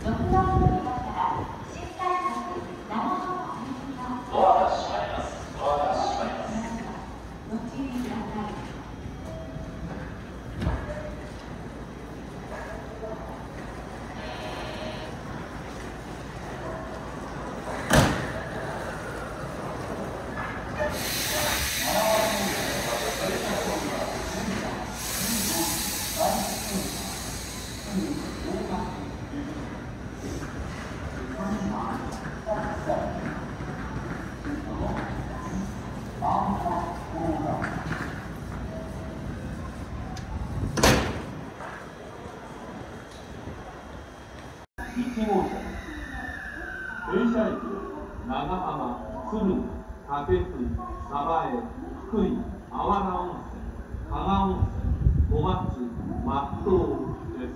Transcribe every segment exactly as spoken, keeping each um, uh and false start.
いちごうしゃです。停車駅長浜、鶴見、竹津、鯖江、福井、あわら温泉、加賀温泉、小松、松東です。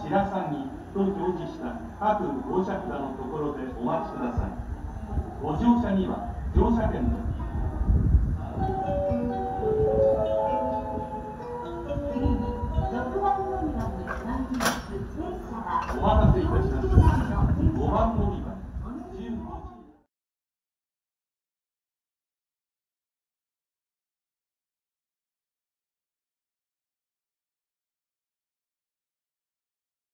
白鷺と表示した各乗車札のところでお待ちください。ご乗車には乗車券の